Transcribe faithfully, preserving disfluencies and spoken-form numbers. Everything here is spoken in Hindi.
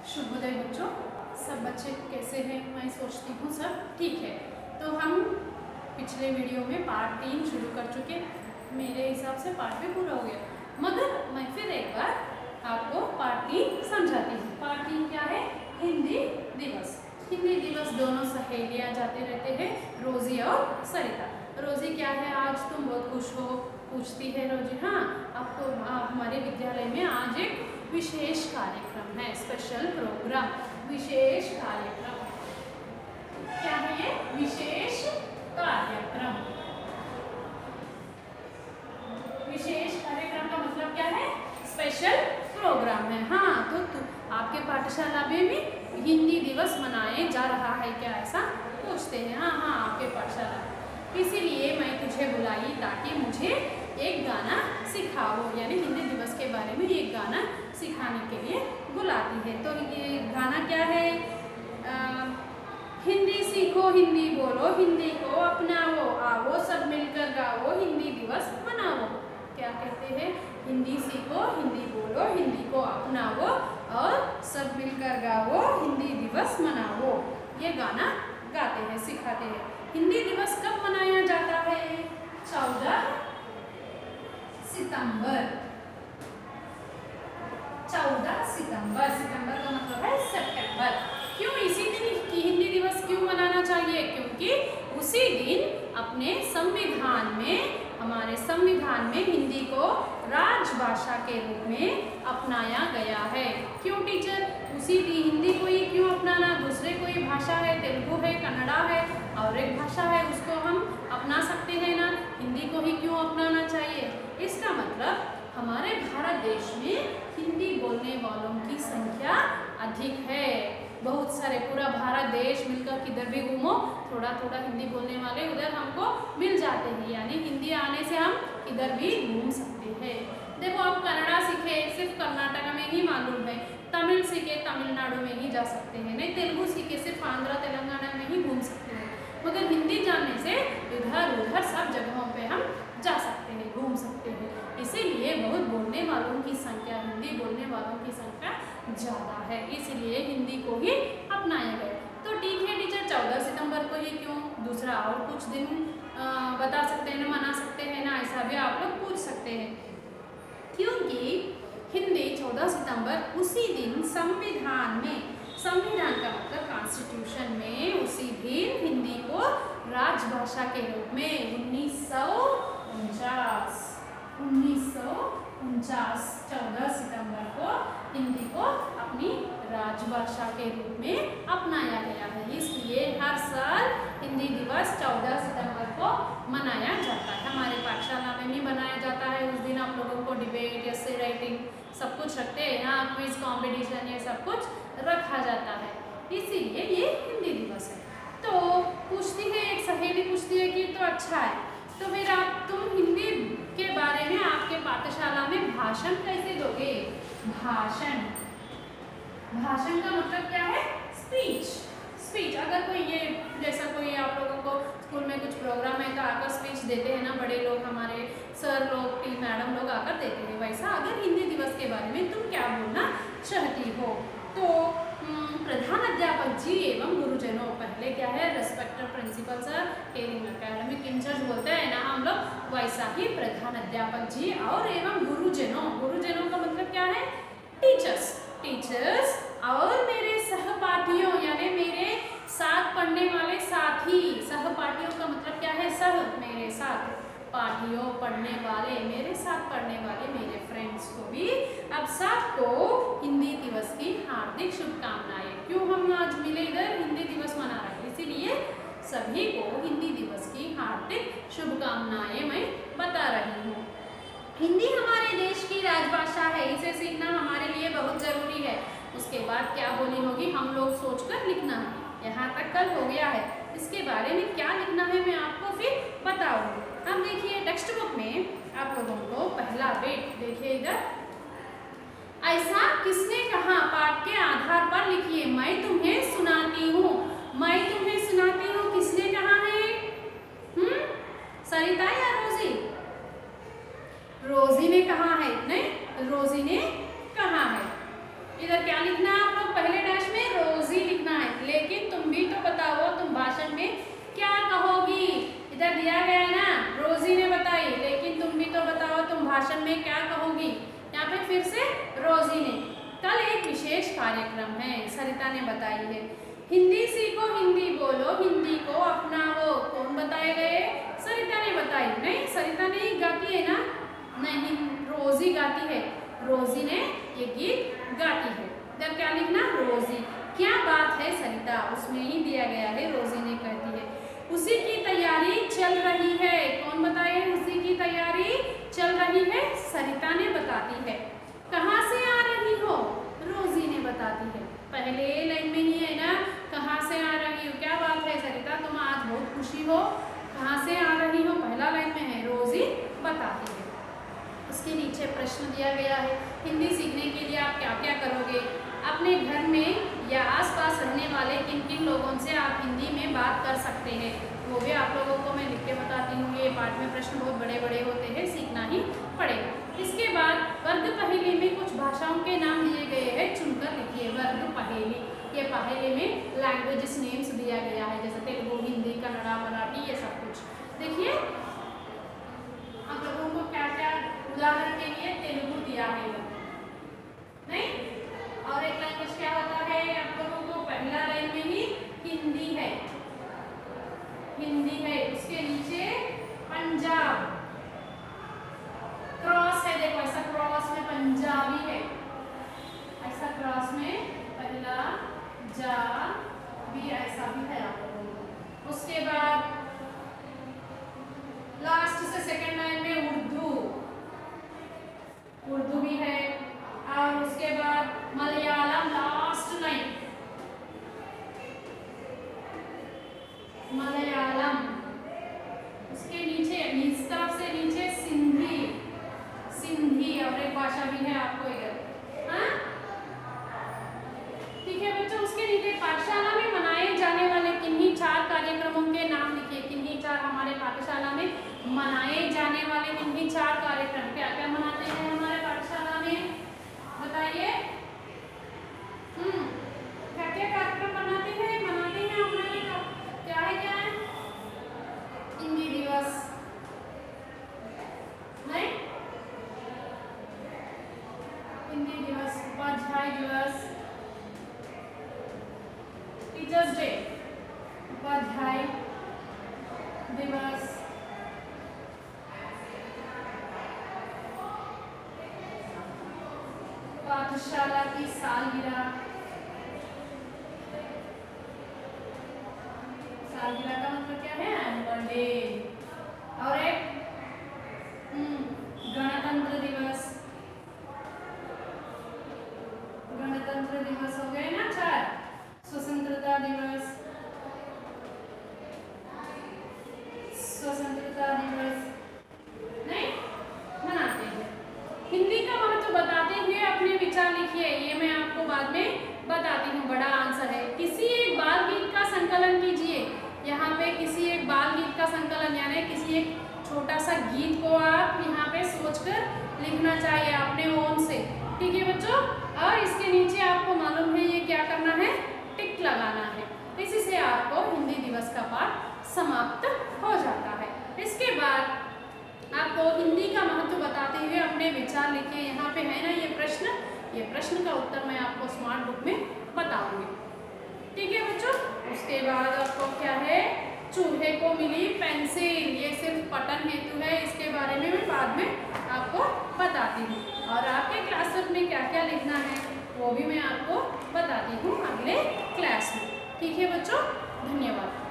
शुभोदय बच्चों, सब बच्चे कैसे हैं? मैं सोचती हूँ सब ठीक है। तो हम पिछले वीडियो में पार्ट तीन शुरू कर चुके, मेरे हिसाब से पार्ट भी पूरा हो गया, मगर मैं फिर एक बार आपको पार्ट तीन समझाती हूँ। पार्ट तीन क्या है? हिंदी दिवस। हिंदी दिवस दोनों सहेलियाँ जाते रहते हैं, रोजी और सरिता। रोजी क्या है, आज तुम बहुत खुश हो? पूछती है रोजी। हाँ, आपको हमारे विद्यालय में आज एक विशेष कार्यक्रम है, स्पेशल प्रोग्राम, विशेष कार्यक्रम। क्या है ये? विशेष कार्यक्रम। विशेष कार्यक्रम का मतलब क्या है? स्पेशल प्रोग्राम है। हाँ, तो, तो आपके पाठशाला में भी हिंदी दिवस मनाया जा रहा है क्या, ऐसा पूछते हैं। हाँ हाँ, आपके पाठशाला। इसीलिए मैं तुझे बुलाई ताकि मुझे एक गाना सिखाओ, यानी हिंदी दिवस के बारे में एक गाना सिखाने के लिए बुलाती है। तो ये गाना क्या है? आ, हिंदी सीखो, हिंदी बोलो, हिंदी को अपनाओ, आओ सब मिलकर गाओ, हिंदी दिवस मनाओ। क्या कहते हैं? हिंदी सीखो, हिंदी बोलो, हिंदी को अपनाओ और सब मिलकर गाओ, हिंदी दिवस मनाओ। ये गाना गाते हैं, सिखाते हैं। हिंदी दिवस कब मनाया जाता है? चौदह सितंबर। चौदह सितंबर। सितंबर का मतलब है सितंबर। क्यों इसी दिन की हिंदी दिवस क्यों मनाना चाहिए? क्योंकि उसी दिन अपने संविधान में, हमारे संविधान में हिंदी को राजभाषा के रूप में अपनाया गया है। क्यों टीचर? उसी दिन हिंदी को ही क्यों अपनाना? दूसरे कोई भाषा है, तेलुगु है, कन्नड़ा है और एक भाषा है, उसको हम अपना सकते हैं ना, हिंदी को ही क्यों अपनाना चाहिए? इसका मतलब हमारे भारत देश में हिंदी बोलने वालों की संख्या अधिक है। बहुत सारे, पूरा भारत देश मिलकर किधर भी घूमो, थोड़ा थोड़ा हिंदी बोलने वाले उधर हमको मिल जाते हैं, यानी हिंदी आने से हम किधर भी घूम सकते हैं। देखो, आप कन्नड़ा सीखे, सिर्फ कर्नाटक में ही मालूम है, तमिल सीखे तमिलनाडु में ही जा सकते हैं, नहीं तेलुगु सीखे सिर्फ आंध्र तेलंगाना में ही घूम सकते हैं, मगर हिंदी जानने से इधर उधर सब जगहों पे हम जा सकते हैं, घूम सकते हैं। इसीलिए बहुत बोलने वालों की संख्या, हिंदी बोलने वालों की संख्या ज़्यादा है, इसलिए हिंदी को ही अपनाया गया। तो ठीक है टीचर, चौदह सितंबर को ही क्यों? दूसरा और कुछ दिन आ, बता सकते हैं ना, मना सकते हैं ना, ऐसा भी आप लोग पूछ सकते हैं। क्योंकि हिंदी चौदह सितंबर उसी दिन संविधान में, संविधान का मतलब कॉन्स्टिट्यूशन में, उसी दिन हिंदी को राजभाषा के रूप में उन्नीस सौ उनचास उन्नीस सौ उनचास चौदह सितंबर को हिंदी को अपनी राजभाषा के रूप में अपनाया गया है। इसलिए हर साल हिंदी दिवस चौदह सितंबर को मनाया जाता है। हमारे पाठशाला में भी मनाया जाता है। उस दिन आप लोगों को डिबेट, एसे राइटिंग सब कुछ रखते हैं ना, क्विज कंपटीशन, ये सब कुछ रखा जाता है, इसीलिए ये हिंदी दिवस है। तो पूछती है एक सहेली, पूछती है कि तो अच्छा है, तो फिर आप तुम हिंदी के बारे में आपके पाठशाला में भाषण कैसे दोगे? भाषण, भाषण का मतलब क्या है? स्पीच। स्पीच, अगर कोई ये जैसा कोई आप लोगों को स्कूल में कुछ प्रोग्राम है तो आकर स्पीच देते हैं ना, बड़े लोग, हमारे सर लोग, टी मैडम लोग आकर देते हैं, वैसा अगर हिंदी दिवस के बारे में तुम क्या बोलना चाहती हो? तो प्रधान अध्यापक जी एवं गुरुजनों, पहले क्या है? Respected principal sir, caring academic incharge बोलते हैं ना हम लोग, वैसा ही प्रधान अध्यापक जी और एवं गुरुजनों। गुरुजनों का मतलब क्या है? टीचर्स। टीचर्स और मेरे सहपाठियों, यानी मेरे साथ पढ़ने वाले साथी। सहपाठियों का मतलब क्या है? सह, मेरे साथ, पाठियों, पढ़ने वाले, मेरे साथ पढ़ने वाले मेरे फ्रेंड्स को भी, अब सबको हिंदी दिवस की हार्दिक शुभकामनाएं। क्यों हम आज मिले इधर? हिंदी दिवस मना रहे हैं, इसीलिए सभी को हिंदी दिवस की हार्दिक शुभकामनाएं मैं बता रही हूँ। हिंदी हमारे देश की राजभाषा है, इसे सीखना हमारे लिए बहुत जरूरी है। उसके बाद क्या बोली होगी हम लोग सोचकर लिखना है। यहाँ तक कल हो गया है, इसके बारे में क्या लिखना है मैं आपको फिर बताऊंगी। अब देखिए टेक्स्ट बुक में आप लोगों को पहला पेज देखिए इधर, ऐसा किसने कहा, पाठ के आधार पर लिखिए। मैं तुम्हें सुनाती हूँ, मैं तुम्हें सुनाती हूँ, किसने कहा है? हम्म सरिता या रोजी? रोजी ने कहा है, नहीं रोजी ने कहा है। इधर क्या लिखना है आप लोग, पहले डैश में रोजी लिखना है, लेकिन तुम भी तो बताओ तुम भाषण में क्या कहोगी। इधर दिया गया है ना, रोजी ने बताई, लेकिन तुम भी तो बताओ तुम भाषण में क्या कहोगी। यहाँ पे फिर से रोजी ने। कल एक विशेष कार्यक्रम है, सरिता ने बताई है। हिंदी सीखो, हिंदी बोलो, हिंदी को अपनाओ। कौन बताए गए, सरिता ने बताई। नहीं, सरिता नहीं गाती है ना, नहीं रोजी गाती है, रोजी ने ये गीत गाती है। इधर क्या लिखना, रोजी। क्या बात है सरिता, उसमें ही दिया गया है, रोजी ने कहती है उसी की तैयारी चल रही है। कौन बताए, उसी की तैयारी चल रही है, सरिता ने बताती है। कहाँ से आ रही हो, रोजी ने बताती है। पहले लाइन में ही है ना, कहाँ से आ रही हो। क्या बात है सरिता, तुम आज बहुत खुशी हो, कहाँ से आ रही हो, पहला लाइन में है, रोजी बताती है। उसके नीचे प्रश्न दिया गया है, हिंदी सीखने के लिए आप क्या क्या करोगे। अपने घर में या आसपास रहने वाले किन किन लोगों से आप हिंदी में बात कर सकते हैं, वो भी आप लोगों को मैं लिख के बताती हूँ। ये पाठ में प्रश्न बहुत बड़े बड़े होते हैं, सीखना ही पड़ेगा। इसके बाद वर्ग पहेली में कुछ भाषाओं के नाम दिए गए हैं, चुनकर लिखिए। वर्ग पहेली, ये पहेली में लैंग्वेजेस नेम्स दिया गया है, जैसे तेलुगु, हिंदी, कन्नड़ा, मराठी, ये सब कुछ। देखिए आप लोगों को क्या क्या, उदाहरण के लिए तेलुगु दिया है नहीं, और एक लैंग्वेज क्या होता है आप लोगों को, पहला लाइन में ही हिंदी है, हिंदी है। उसके नीचे पंजाब, क्रॉस है, देखो ऐसा क्रॉस में पंजाबी है, ऐसा क्रॉस में पहला जा भी, ऐसा भी है आप लोगों को। उसके बाद लास्ट से सेकंड लाइन में उर्दू, उर्दू भी है। और उसके बाद मलयालम, लास्ट लाइन मलयालम। उसके नीचे इस तरफ से नीचे सिंधी, सिंधी और एक भाषा भी है आपको इधर, हाँ ठीक है बच्चों। उसके नीचे पाठशाला में मनाए जाने वाले किन्हीं चार कार्यक्रमों के नाम लिखिए। किन्हीं चार, हमारे पाठशाला में मनाए जाने वाले किन्हीं चार कार्यक्रम, क्या क्या मनाते हैं हमारे पाठशाला में, बताइए। हम्म क्या क्या कार्यक्रम मनाते हैं, मनाते हैं हमारे, क्या है क्या है, हिंदी दिवस नहीं, हिंदी दिवस, उपाध्याय दिवस, टीचर्स डे, उपाध्याय दिवस, पाठशाला की सालगिरह, सालगिरह का मतलब क्या है, एनुअल डे। और एक गणतंत्र दिवस, गणतंत्र दिवस हो गए ना चार। स्वतंत्रता दिवस, स्वतंत्रता दिवस नहीं मनाते हैं। हिंदी का महत्व बताते हुए अपने विचार लिखिए, ये मैं आपको बाद में बताती हूँ। बड़ा आंसर है, किसी एक बाल गीत का संकलन कीजिए। यहाँ पे किसी एक बाल गीत का संकलन, यानी किसी एक छोटा सा गीत को आप यहाँ पे सोचकर लिखना चाहिए अपने ओन से, ठीक है बच्चों। और इसके नीचे आपको मालूम है ये क्या करना है, टिक लगाना है। इसी से आपको हिंदी दिवस का पाठ समाप्त हो जाता है। इसके बाद आपको हिंदी का महत्व बताते हुए अपने विचार लिखिए। यहाँ पे है ना ये प्रश्न, ये प्रश्न का उत्तर मैं आपको स्मार्ट बुक में बताऊंगी, ठीक है बच्चों। उसके बाद आपको क्या है, चूहे को मिली पेंसिल, ये सिर्फ पठन हेतु है, इसके बारे में मैं बाद में आपको बताती हूँ। और आपके क्लासवर्क में क्या क्या लिखना है वो भी मैं आपको बताती हूँ अगले क्लास में, ठीक है बच्चों। धन्यवाद।